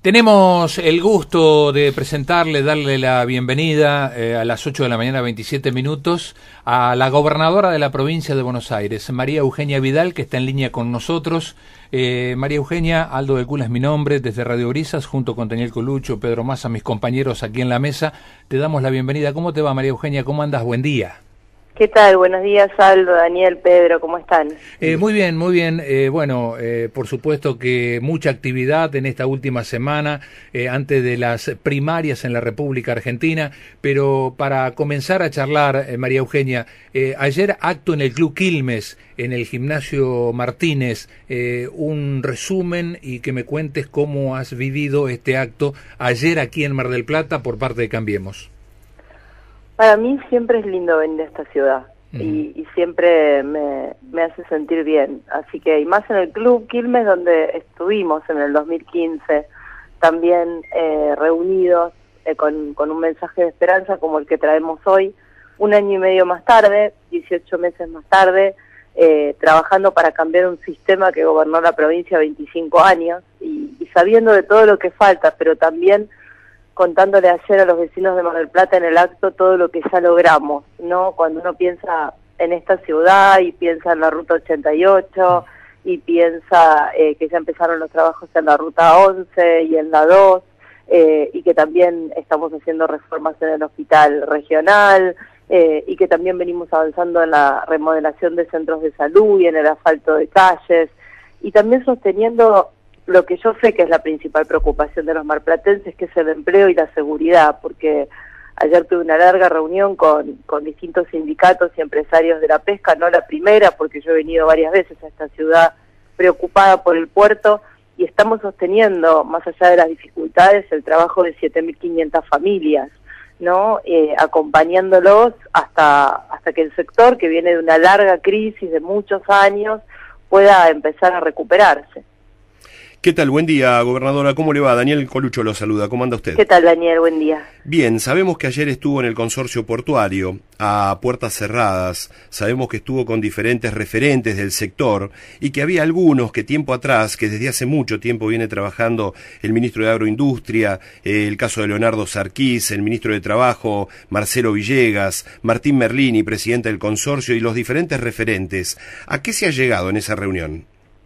Tenemos el gusto de presentarle, darle la bienvenida a las 8 de la mañana, 27 minutos, a la gobernadora de la provincia de Buenos Aires, María Eugenia Vidal, que está en línea con nosotros. María Eugenia, Aldo de Cula es mi nombre, desde Radio Brisas, junto con Daniel Colucho, Pedro Massa, mis compañeros aquí en la mesa, te damos la bienvenida. ¿Cómo te va, María Eugenia? ¿Cómo andas? Buen día. ¿Qué tal? Buenos días, Aldo, Daniel, Pedro, ¿cómo están? Muy bien, muy bien. Por supuesto que mucha actividad en esta última semana, antes de las primarias en la República Argentina, pero para comenzar a charlar, María Eugenia, ayer acto en el Club Quilmes, en el Gimnasio Martínez, un resumen y que me cuentes cómo has vivido este acto ayer aquí en Mar del Plata por parte de Cambiemos. Para mí siempre es lindo venir a esta ciudad y siempre me hace sentir bien. Así que, y más en el Club Quilmes, donde estuvimos en el 2015, también reunidos con un mensaje de esperanza como el que traemos hoy, un año y medio más tarde, 18 meses más tarde, trabajando para cambiar un sistema que gobernó la provincia 25 años y sabiendo de todo lo que falta, pero también contándole ayer a los vecinos de Mar del Plata en el acto todo lo que ya logramos, ¿no? Cuando uno piensa en esta ciudad y piensa en la Ruta 88 y piensa que ya empezaron los trabajos en la Ruta 11 y en la 2 y que también estamos haciendo reformas en el hospital regional y que también venimos avanzando en la remodelación de centros de salud y en el asfalto de calles y también sosteniendo lo que yo sé que es la principal preocupación de los marplatenses, que es el empleo y la seguridad, porque ayer tuve una larga reunión con distintos sindicatos y empresarios de la pesca, no la primera, porque yo he venido varias veces a esta ciudad preocupada por el puerto, y estamos sosteniendo, más allá de las dificultades, el trabajo de 7.500 familias, ¿no? Acompañándolos hasta que el sector, que viene de una larga crisis de muchos años, pueda empezar a recuperarse. ¿Qué tal? Buen día, gobernadora. ¿Cómo le va? Daniel Colucho lo saluda. ¿Cómo anda usted? ¿Qué tal, Daniel? Buen día. Bien, sabemos que ayer estuvo en el consorcio portuario a puertas cerradas. Sabemos que estuvo con diferentes referentes del sector y que había algunos que tiempo atrás, que desde hace mucho tiempo viene trabajando el ministro de Agroindustria, el caso de Leonardo Sarquís, el ministro de Trabajo, Marcelo Villegas, Martín Merlini, presidente del consorcio, y los diferentes referentes. ¿A qué se ha llegado en esa reunión?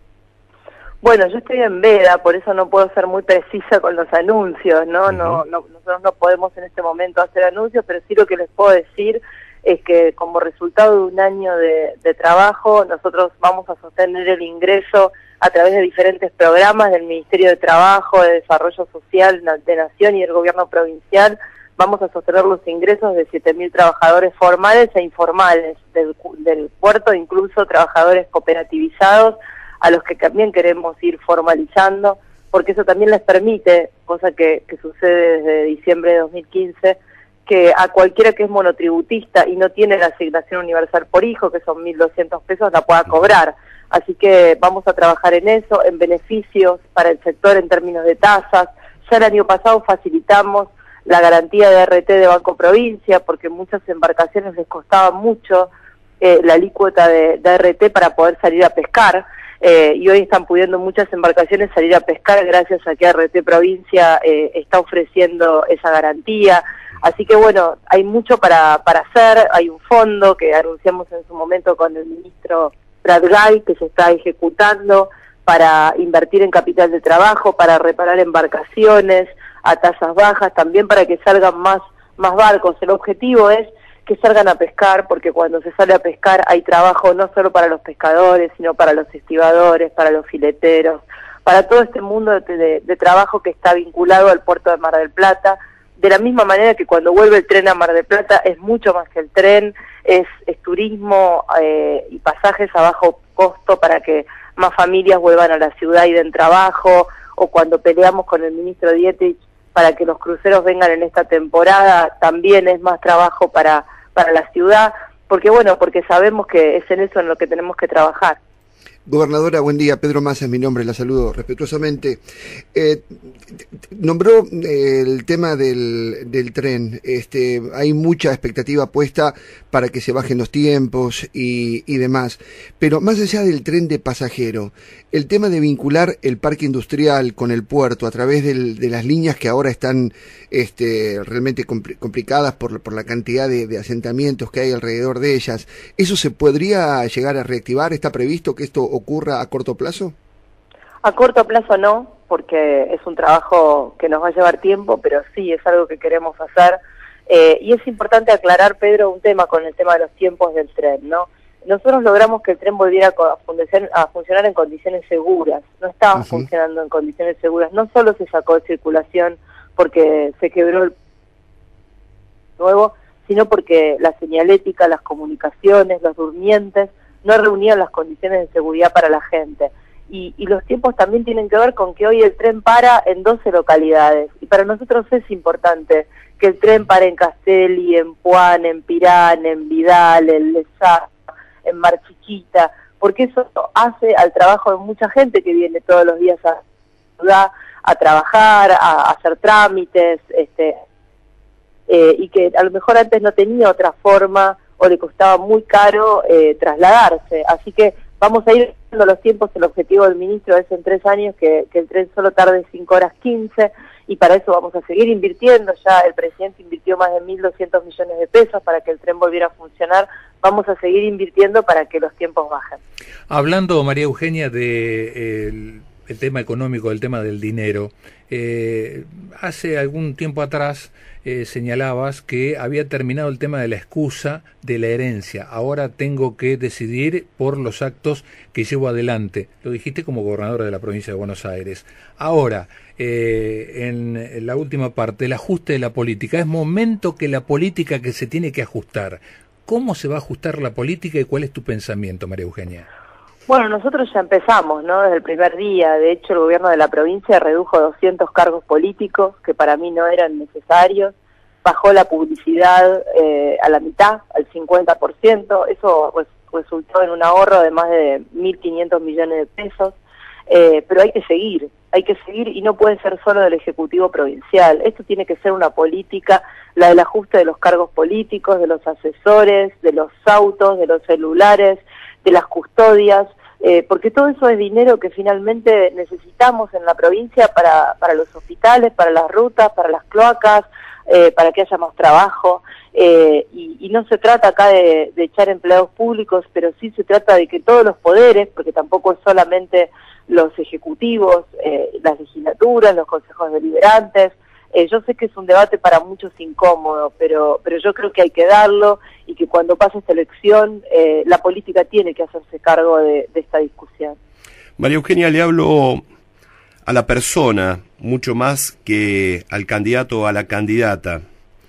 Bueno, yo estoy en veda, por eso no puedo ser muy precisa con los anuncios, ¿no? Nosotros no podemos en este momento hacer anuncios, pero sí lo que les puedo decir es que como resultado de un año de trabajo, nosotros vamos a sostener el ingreso a través de diferentes programas del Ministerio de Trabajo, de Desarrollo Social de Nación y del Gobierno Provincial. Vamos a sostener los ingresos de 7.000 trabajadores formales e informales del puerto, incluso trabajadores cooperativizados, a los que también queremos ir formalizando, porque eso también les permite, cosa que sucede desde diciembre de 2015, que a cualquiera que es monotributista y no tiene la asignación universal por hijo, que son 1.200 pesos, la pueda cobrar. Así que vamos a trabajar en eso, en beneficios para el sector en términos de tasas. Ya el año pasado facilitamos la garantía de RT de Banco Provincia, porque muchas embarcaciones les costaba mucho la alícuota de RT para poder salir a pescar. Y hoy están pudiendo muchas embarcaciones salir a pescar gracias a que RT Provincia está ofreciendo esa garantía. Así que bueno, hay mucho para hacer, hay un fondo que anunciamos en su momento con el ministro Pratgay que se está ejecutando para invertir en capital de trabajo, para reparar embarcaciones a tasas bajas, también para que salgan más barcos. El objetivo es que salgan a pescar, porque cuando se sale a pescar hay trabajo no solo para los pescadores, sino para los estibadores, para los fileteros, para todo este mundo de trabajo que está vinculado al puerto de Mar del Plata, de la misma manera que cuando vuelve el tren a Mar del Plata es mucho más que el tren, es turismo y pasajes a bajo costo para que más familias vuelvan a la ciudad y den trabajo, o cuando peleamos con el ministro Dietrich para que los cruceros vengan en esta temporada, también es más trabajo para la ciudad, porque sabemos que es en eso en lo que tenemos que trabajar. Gobernadora, buen día. Pedro Massa es mi nombre, la saludo respetuosamente. Nombró el tema del tren. Hay mucha expectativa puesta para que se bajen los tiempos y demás. Pero más allá del tren de pasajero, el tema de vincular el parque industrial con el puerto a través de las líneas que ahora están realmente complicadas por la cantidad de asentamientos que hay alrededor de ellas, ¿eso se podría llegar a reactivar? ¿Está previsto que esto ocurra a corto plazo? A corto plazo no, porque es un trabajo que nos va a llevar tiempo, pero sí es algo que queremos hacer. Y es importante aclarar, Pedro, un tema con el tema de los tiempos del tren, ¿no? Nosotros logramos que el tren volviera a funcionar en condiciones seguras. No estaba funcionando en condiciones seguras. No solo se sacó de circulación porque se quebró el nuevo, sino porque la señalética, las comunicaciones, los durmientes no reunían las condiciones de seguridad para la gente. Y los tiempos también tienen que ver con que hoy el tren para en 12 localidades. Y para nosotros es importante que el tren pare en Castelli, en Puan, en Pirán, en Vidal, en Lezá, en Mar Chiquita, porque eso hace al trabajo de mucha gente que viene todos los días a la ciudad a trabajar, a hacer trámites, y que a lo mejor antes no tenía otra forma o le costaba muy caro trasladarse. Así que vamos a ir viendo los tiempos. El objetivo del ministro es en 3 años que el tren solo tarde 5 horas 15, y para eso vamos a seguir invirtiendo. Ya el presidente invirtió más de 1.200 millones de pesos para que el tren volviera a funcionar. Vamos a seguir invirtiendo para que los tiempos bajen. Hablando, María Eugenia, de el tema económico, el tema del dinero, hace algún tiempo atrás señalabas que había terminado el tema de la excusa de la herencia. Ahora tengo que decidir por los actos que llevo adelante. Lo dijiste como gobernadora de la provincia de Buenos Aires. Ahora, en la última parte, el ajuste de la política. Es momento que la política que se tiene que ajustar. ¿Cómo se va a ajustar la política y cuál es tu pensamiento, María Eugenia? Bueno, nosotros ya empezamos, ¿no? Desde el primer día. De hecho, el gobierno de la provincia redujo 200 cargos políticos que para mí no eran necesarios. Bajó la publicidad a la mitad, al 50%. Eso resultó en un ahorro de más de 1.500 millones de pesos. Pero hay que seguir y no puede ser solo del Ejecutivo Provincial. Esto tiene que ser una política, la del ajuste de los cargos políticos, de los asesores, de los autos, de los celulares, de las custodias, porque todo eso es dinero que finalmente necesitamos en la provincia para los hospitales, para las rutas, para las cloacas, para que haya más trabajo. Y no se trata acá de echar empleados públicos, pero sí se trata de que todos los poderes, porque tampoco es solamente los ejecutivos, las legislaturas, los consejos deliberantes. Yo sé que es un debate para muchos incómodo, pero yo creo que hay que darlo, y que cuando pase esta elección la política tiene que hacerse cargo de esta discusión. María Eugenia, le hablo a la persona mucho más que al candidato o a la candidata.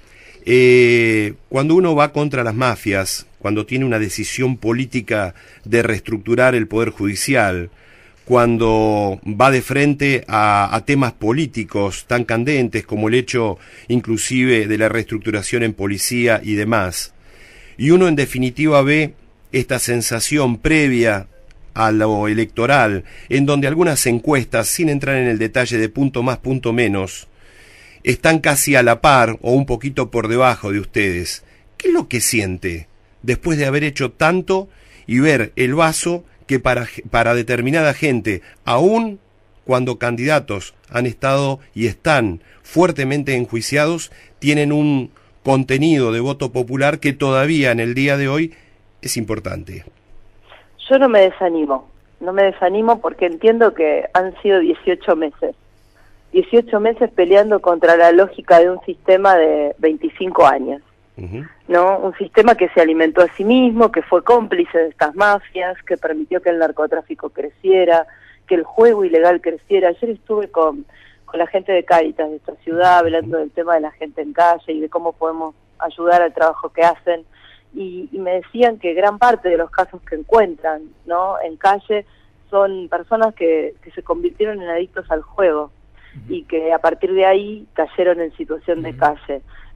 Cuando uno va contra las mafias, cuando tiene una decisión política de reestructurar el Poder Judicial, cuando va de frente a temas políticos tan candentes como el hecho inclusive de la reestructuración en policía y demás, y uno en definitiva ve esta sensación previa a lo electoral, en donde algunas encuestas, sin entrar en el detalle de punto más, punto menos, están casi a la par o un poquito por debajo de ustedes. ¿Qué es lo que siente después de haber hecho tanto y ver el vaso que para determinada gente, aun cuando candidatos han estado y están fuertemente enjuiciados, tienen un contenido de voto popular que todavía en el día de hoy es importante? Yo no me desanimo porque entiendo que han sido 18 meses. 18 meses peleando contra la lógica de un sistema de 25 años. ¿No? Un sistema que se alimentó a sí mismo, que fue cómplice de estas mafias, que permitió que el narcotráfico creciera, que el juego ilegal creciera. Ayer estuve con la gente de Cáritas de esta ciudad, hablando del tema de la gente en calle y de cómo podemos ayudar al trabajo que hacen, y me decían que gran parte de los casos que encuentran, ¿no?, en calle son personas que se convirtieron en adictos al juego y que a partir de ahí cayeron en situación de calle.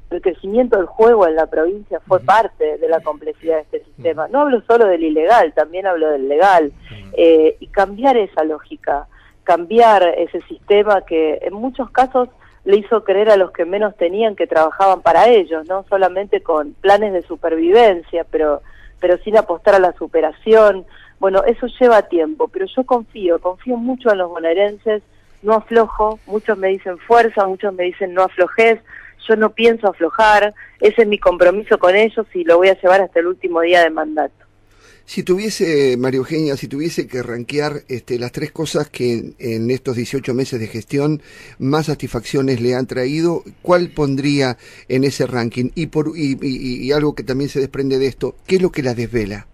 el crecimiento del juego en la provincia fue parte de la complejidad de este sistema. No hablo solo del ilegal, también hablo del legal. Y cambiar esa lógica, cambiar ese sistema que en muchos casos le hizo creer a los que menos tenían que trabajaban para ellos, no solamente con planes de supervivencia, pero sin apostar a la superación. Bueno, eso lleva tiempo, pero yo confío mucho en los bonaerenses, no aflojo, muchos me dicen fuerza, muchos me dicen no aflojes, yo no pienso aflojar, ese es mi compromiso con ellos y lo voy a llevar hasta el último día de mandato. Si tuviese, María Eugenia, si tuviese que rankear las 3 cosas que en estos 18 meses de gestión más satisfacciones le han traído, ¿cuál pondría en ese ranking? Y algo que también se desprende de esto, ¿qué es lo que la desvela?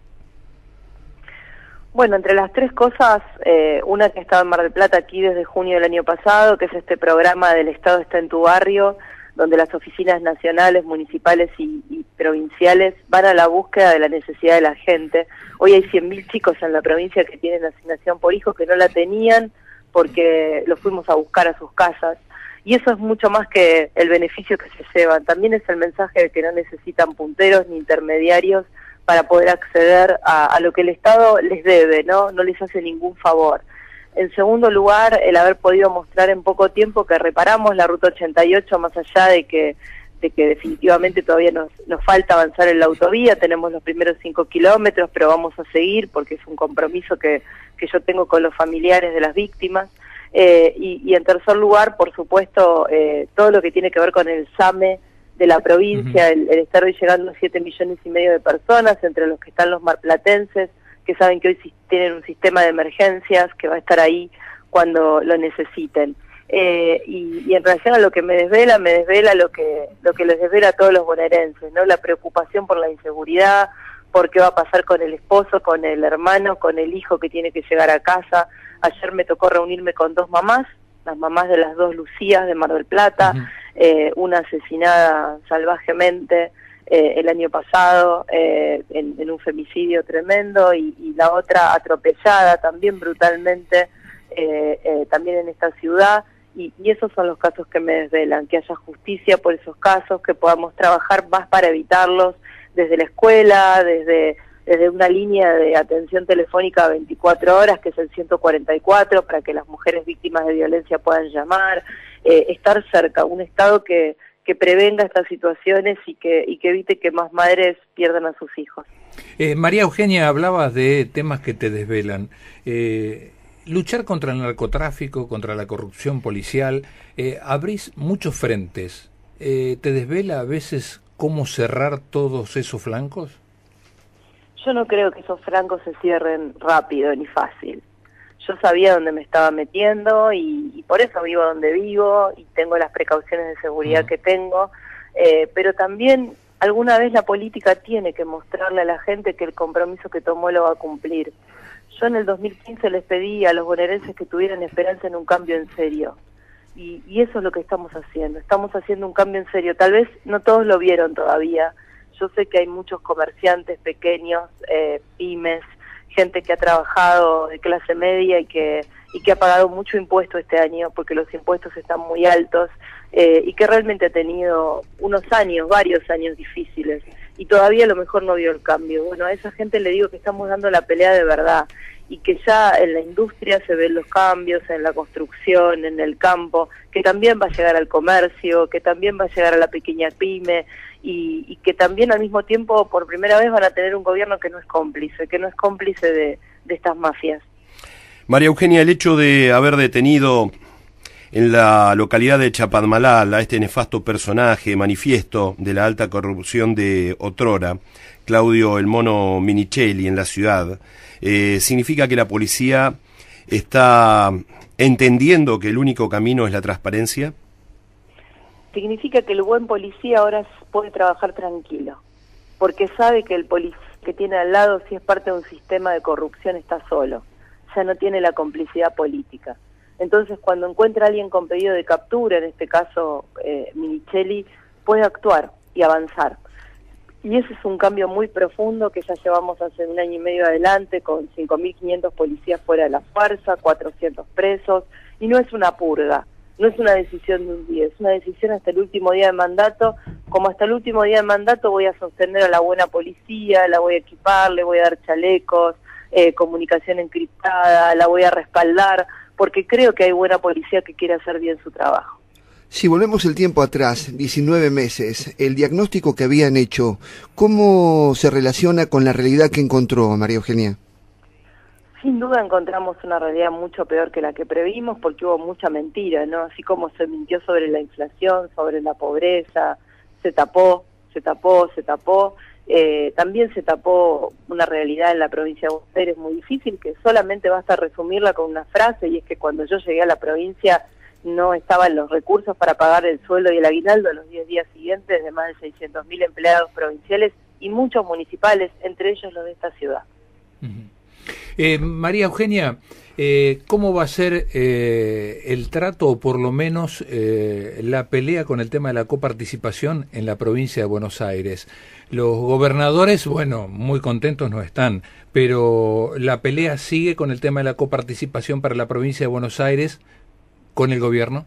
Bueno, entre las 3 cosas, una que estaba en Mar del Plata aquí desde junio del año pasado, que es este programa del Estado está en tu barrio, donde las oficinas nacionales, municipales y provinciales van a la búsqueda de la necesidad de la gente. Hoy hay 100.000 chicos en la provincia que tienen asignación por hijos que no la tenían porque los fuimos a buscar a sus casas. Y eso es mucho más que el beneficio que se llevan. También es el mensaje de que no necesitan punteros ni intermediarios para poder acceder a lo que el Estado les debe, ¿no? No les hace ningún favor. En segundo lugar, el haber podido mostrar en poco tiempo que reparamos la Ruta 88, más allá de que definitivamente todavía nos falta avanzar en la autovía. Tenemos los primeros 5 kilómetros, pero vamos a seguir porque es un compromiso que yo tengo con los familiares de las víctimas. Y en tercer lugar, por supuesto, todo lo que tiene que ver con el SAME de la provincia, el estar hoy llegando a 7,5 millones de personas, entre los que están los marplatenses, que saben que hoy tienen un sistema de emergencias que va a estar ahí cuando lo necesiten. Y en relación a lo que me desvela lo que les desvela a todos los bonaerenses, ¿no? La preocupación por la inseguridad, por qué va a pasar con el esposo, con el hermano, con el hijo que tiene que llegar a casa. Ayer me tocó reunirme con 2 mamás, las mamás de las 2 Lucías de Mar del Plata, una asesinada salvajemente el año pasado en un femicidio tremendo y la otra atropellada también brutalmente también en esta ciudad y esos son los casos que me desvelan, que haya justicia por esos casos, que podamos trabajar más para evitarlos desde la escuela, desde una línea de atención telefónica 24 horas que es el 144 para que las mujeres víctimas de violencia puedan llamar, estar cerca, un Estado que prevenga estas situaciones y que evite que más madres pierdan a sus hijos. María Eugenia, hablabas de temas que te desvelan. Luchar contra el narcotráfico, contra la corrupción policial, abrís muchos frentes. ¿Te desvela a veces cómo cerrar todos esos flancos? Yo no creo que esos flancos se cierren rápido ni fácil. Yo sabía dónde me estaba metiendo y por eso vivo donde vivo y tengo las precauciones de seguridad que tengo, pero también alguna vez la política tiene que mostrarle a la gente que el compromiso que tomó lo va a cumplir. Yo en el 2015 les pedí a los bonaerenses que tuvieran esperanza en un cambio en serio y eso es lo que estamos haciendo un cambio en serio. Tal vez no todos lo vieron todavía. Yo sé que hay muchos comerciantes pequeños, pymes, gente que ha trabajado de clase media y que ha pagado mucho impuesto este año porque los impuestos están muy altos y que realmente ha tenido varios años difíciles y todavía a lo mejor no vio el cambio. Bueno, a esa gente le digo que estamos dando la pelea de verdad y que ya en la industria se ven los cambios, en la construcción, en el campo, que también va a llegar al comercio, que también va a llegar a la pequeña pyme y que también al mismo tiempo por primera vez van a tener un gobierno que no es cómplice de estas mafias. María Eugenia, el hecho de haber detenido en la localidad de Chapadmalal a este nefasto personaje, manifiesto de la alta corrupción de otrora, Claudio el Mono Minichelli, en la ciudad, significa que la policía está entendiendo que el único camino es la transparencia. Significa que el buen policía ahora puede trabajar tranquilo, porque sabe que el policía que tiene al lado, si es parte de un sistema de corrupción, está solo, ya no tiene la complicidad política. Entonces, cuando encuentra a alguien con pedido de captura, en este caso Minichelli, puede actuar y avanzar. Y ese es un cambio muy profundo que ya llevamos hace 1 año y medio adelante, con 5.500 policías fuera de la fuerza, 400 presos, y no es una purga, no es una decisión de un día, es una decisión hasta el último día de mandato, como hasta el último día de mandato voy a sostener a la buena policía, la voy a equipar, le voy a dar chalecos, comunicación encriptada, la voy a respaldar, porque creo que hay buena policía que quiere hacer bien su trabajo. Si volvemos el tiempo atrás, 19 meses, el diagnóstico que habían hecho, ¿cómo se relaciona con la realidad que encontró, María Eugenia? Sin duda encontramos una realidad mucho peor que la que previmos, porque hubo mucha mentira, ¿no? Así como se mintió sobre la inflación, sobre la pobreza, se tapó, también se tapó una realidad en la provincia de Buenos Aires muy difícil, que solamente basta resumirla con una frase, y es que cuando yo llegué a la provincia no estaban los recursos para pagar el sueldo y el aguinaldo en los 10 días siguientes de más de 600.000 empleados provinciales y muchos municipales, entre ellos los de esta ciudad. María Eugenia, ¿cómo va a ser el trato, o por lo menos la pelea con el tema de la coparticipación en la provincia de Buenos Aires? Los gobernadores, bueno, muy contentos no están, pero la pelea sigue con el tema de la coparticipación para la provincia de Buenos Aires con el gobierno.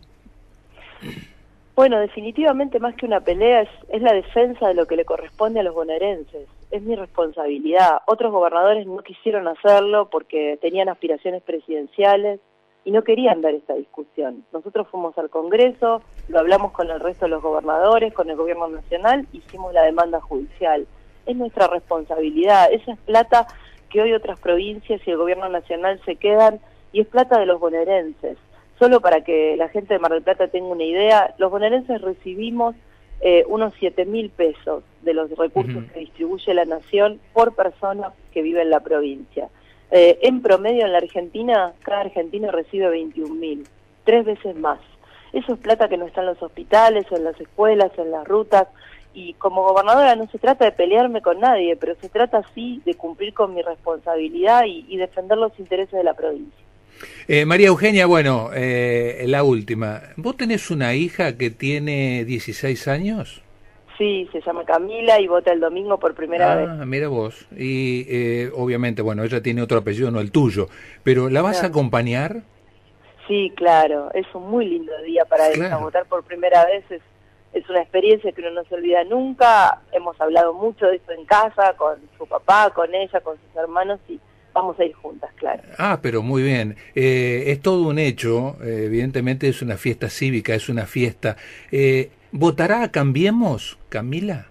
Bueno, definitivamente más que una pelea es la defensa de lo que le corresponde a los bonaerenses. Es mi responsabilidad. Otros gobernadores no quisieron hacerlo porque tenían aspiraciones presidenciales y no querían dar esta discusión. Nosotros fuimos al Congreso, lo hablamos con el resto de los gobernadores, con el gobierno nacional, hicimos la demanda judicial. Es nuestra responsabilidad. Esa es plata que hoy otras provincias y el gobierno nacional se quedan, y es plata de los bonaerenses. Solo para que la gente de Mar del Plata tenga una idea, los bonaerenses recibimos unos 7.000 pesos de los recursos que distribuye la Nación por persona que vive en la provincia. En promedio en la Argentina, cada argentino recibe 21.000, 3 veces más. Eso es plata que no está en los hospitales, en las escuelas, en las rutas, y como gobernadora no se trata de pelearme con nadie, pero se trata sí de cumplir con mi responsabilidad y defender los intereses de la provincia. María Eugenia, bueno, la última. ¿Vos tenés una hija que tiene 16 años? Sí, se llama Camila y vota el domingo por primera vez. Ah, mira vos. Y obviamente, bueno, ella tiene otro apellido, no el tuyo, pero ¿la vas a acompañar? Sí, claro, es un muy lindo día para ella. Votar por primera vez es una experiencia que uno no se olvida nunca. Hemos hablado mucho de eso en casa, con su papá, con ella, con sus hermanos, y vamos a ir juntas, claro. Ah, pero muy bien. Es todo un hecho, evidentemente es una fiesta cívica, es una fiesta. ¿Votará a Cambiemos, Camila?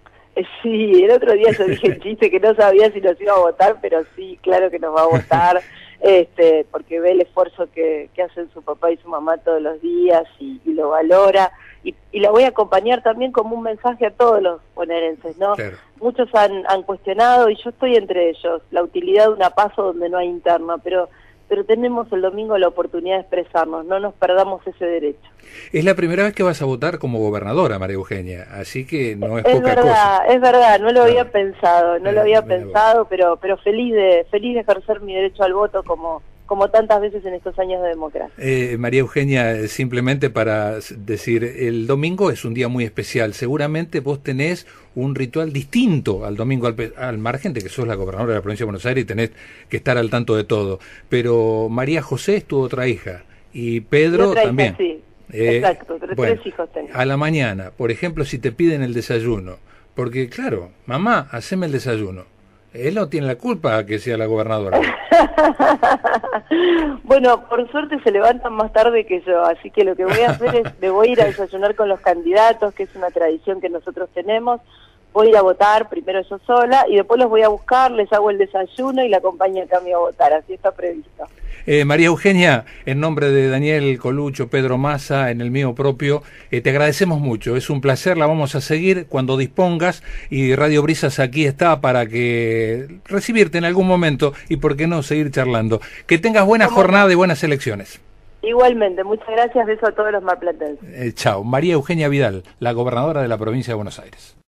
Sí, el otro día yo dije el chiste que no sabía si nos iba a votar, pero sí, claro que nos va a votar, porque ve el esfuerzo que hacen su papá y su mamá todos los días y lo valora. Y la voy a acompañar también como un mensaje a todos los bonaerenses, ¿no? Claro. Muchos han cuestionado, y yo estoy entre ellos, la utilidad de una PASO donde no hay interna, pero tenemos el domingo la oportunidad de expresarnos, no nos perdamos ese derecho. Es la primera vez que vas a votar como gobernadora, María Eugenia, así que no es poca cosa. Es verdad, no lo había pensado, pero feliz de ejercer mi derecho al voto como tantas veces en estos años de democracia. María Eugenia, simplemente para decir, el domingo es un día muy especial. Seguramente vos tenés un ritual distinto al domingo, al margen de que sos la gobernadora de la provincia de Buenos Aires y tenés que estar al tanto de todo. Pero María José es tu otra hija, y Pedro también. Hija, sí. Exacto, tres hijos tengo. A la mañana, por ejemplo, si te piden el desayuno, porque claro, mamá, haceme el desayuno. Él no tiene la culpa que sea la gobernadora. Bueno, por suerte se levantan más tarde que yo, así que lo que voy a hacer es, me voy a ir a desayunar con los candidatos, que es una tradición que nosotros tenemos. Voy a ir a votar, primero yo sola, y después los voy a buscar, les hago el desayuno y la acompaño a Cami a votar, así está previsto. María Eugenia, en nombre de Daniel Colucho, Pedro Massa, en el mío propio, te agradecemos mucho, es un placer, la vamos a seguir cuando dispongas, y Radio Brisas aquí está para que recibirte en algún momento y por qué no seguir charlando. Que tengas buena jornada y buenas elecciones. Igualmente, muchas gracias, beso a todos los marplatenses. Chao. María Eugenia Vidal, la gobernadora de la provincia de Buenos Aires.